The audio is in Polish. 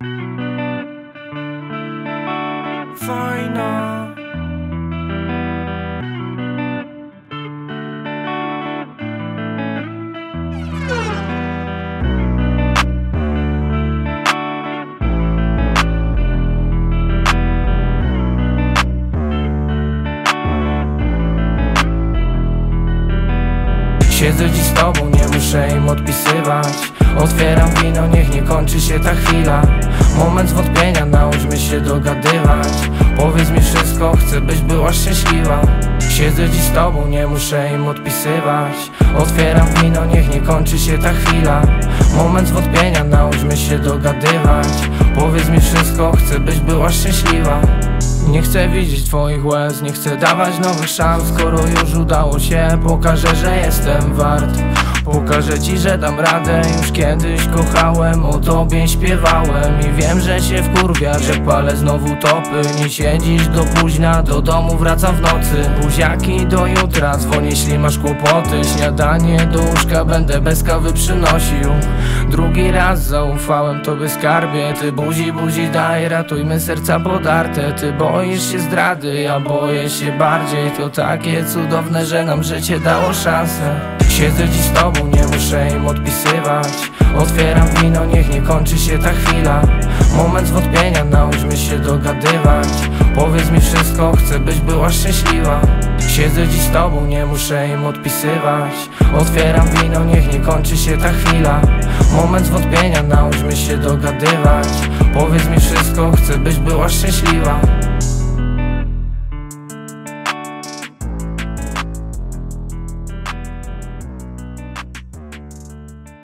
Fajna. Siedzę dziś z tobą, nie muszę im odpisywać. Otwieram wino, niech nie kończy się ta chwila. Moment zwątpienia, nauczmy się dogadywać. Powiedz mi wszystko, chcę byś była szczęśliwa. Siedzę dziś z tobą, nie muszę im odpisywać. Otwieram wino, niech nie kończy się ta chwila. Moment zwątpienia, nauczmy się dogadywać. Powiedz mi wszystko, chcę byś była szczęśliwa. Nie chcę widzieć twoich łez, nie chcę dawać nowych szans. Skoro już udało się, pokażę, że jestem wart. Pokażę ci, że dam radę. Już kiedyś kochałem, o tobie śpiewałem. I wiem, że się wkurwia, że palę znowu topy. Nie siedzisz do późna, do domu wracam w nocy. Buziaki do jutra, dzwonię jeśli masz kłopoty. Śniadanie do łóżka będę bez kawy przynosił. Drugi raz zaufałem tobie, skarbie. Ty buzi daj, ratujmy serca podarte. Ty boisz się zdrady, ja boję się bardziej. To takie cudowne, że nam życie dało szansę. Siedzę dziś z tobą, nie muszę im odpisywać. Otwieram wino, niech nie kończy się ta chwila. Moment zwątpienia, nauczmy się dogadywać. Powiedz mi wszystko, chcę byś była szczęśliwa. Siedzę dziś z tobą, nie muszę im odpisywać. Otwieram wino, niech nie kończy się ta chwila. Moment zwątpienia, nauczmy się dogadywać. Powiedz mi wszystko, chcę byś była szczęśliwa.